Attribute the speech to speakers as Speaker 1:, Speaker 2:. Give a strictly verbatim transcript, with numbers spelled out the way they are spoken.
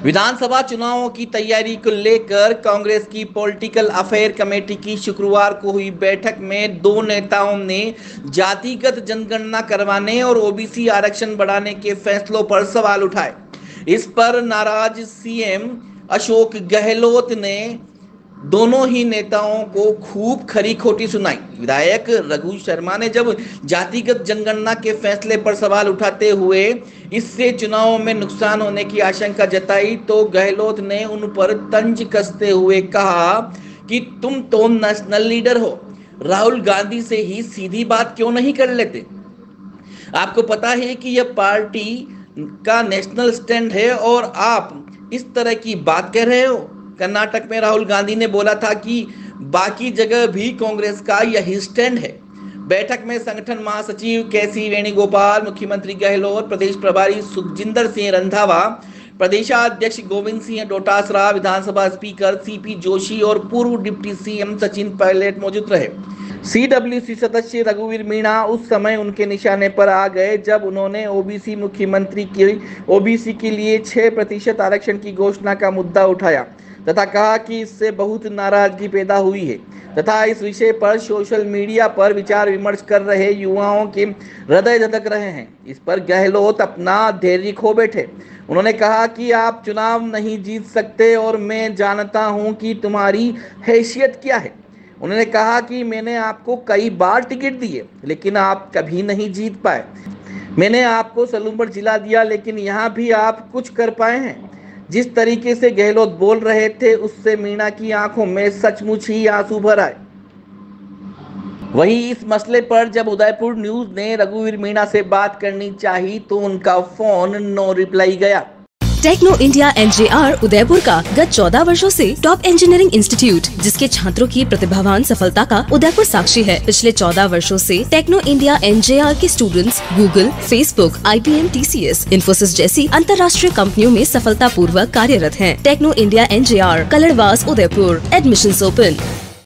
Speaker 1: विधानसभा चुनावों की तैयारी को लेकर कांग्रेस की पॉलिटिकल अफेयर कमेटी की शुक्रवार को हुई बैठक में दो नेताओं ने जातिगत जनगणना करवाने और ओबीसी आरक्षण बढ़ाने के फैसलों पर सवाल उठाए। इस पर नाराज सीएम अशोक गहलोत ने दोनों ही नेताओं को खूब खरी खोटी सुनाई। विधायक रघु शर्मा ने जब जातिगत जनगणना के फैसले पर सवाल उठाते हुए इससे चुनावों में नुकसान होने की आशंका जताई तो गहलोत ने उन पर तंज कसते हुए कहा कि तुम तो नेशनल लीडर हो, राहुल गांधी से ही सीधी बात क्यों नहीं कर लेते। आपको पता है कि यह पार्टी का नेशनल स्टैंड है और आप इस तरह की बात कह रहे हो। कर्नाटक में राहुल गांधी ने बोला था कि बाकी जगह भी कांग्रेस का यही स्टैंड है। बैठक में संगठन महासचिव केसी वेणुगोपाल, मुख्यमंत्री गहलोत, प्रदेश प्रभारी सुखजिंदर सिंह रंधावा, प्रदेशाध्यक्ष गोविंद सिंह डोटासरा, विधानसभा स्पीकर सीपी जोशी और पूर्व डिप्टी सीएम सचिन पायलट मौजूद रहे। सीडब्ल्यूसी सदस्य रघुवीर मीणा उस समय उनके निशाने पर आ गए जब उन्होंने ओबीसी मुख्यमंत्री की ओबीसी के लिए छह प्रतिशत आरक्षण की घोषणा का मुद्दा उठाया तथा कहा कि इससे बहुत नाराजगी पैदा हुई है तथा इस विषय पर सोशल मीडिया पर विचार विमर्श कर रहे युवाओं के हृदय धड़क रहे हैं। इस पर गहलोत अपना धैर्य खो बैठे। उन्होंने कहा कि आप चुनाव नहीं जीत सकते और मैं जानता हूं कि तुम्हारी हैसियत क्या है। उन्होंने कहा कि मैंने आपको कई बार टिकट दिए लेकिन आप कभी नहीं जीत पाए। मैंने आपको सलूम्बर जिला दिया लेकिन यहाँ भी आप कुछ कर पाए हैं। जिस तरीके से गहलोत बोल रहे थे उससे मीणा की आंखों में सचमुच ही आंसू भर आए। वहीं इस मसले पर जब उदयपुर न्यूज ने रघुवीर मीणा से बात करनी चाही तो उनका फोन नो रिप्लाई गया।
Speaker 2: टेक्नो इंडिया एनजेआर उदयपुर का गत चौदह वर्षों से टॉप इंजीनियरिंग इंस्टीट्यूट जिसके छात्रों की प्रतिभावान सफलता का उदयपुर साक्षी है। पिछले चौदह वर्षों से टेक्नो इंडिया एनजेआर के students Google, Facebook, IBM, TCS, Infosys जैसी अंतर्राष्ट्रीय कंपनियों में सफलता पूर्वक कार्यरत हैं। Techno India NJR, Kaladwas, Udaipur. Admissions open.